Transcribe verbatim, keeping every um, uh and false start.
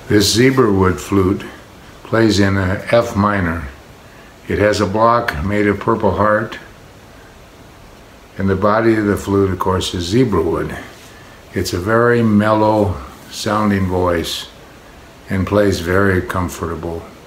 This zebra wood flute plays in a F minor. It has a block made of purple heart, and the body of the flute, of course, is zebra wood. It's a very mellow sounding voice and plays very comfortable.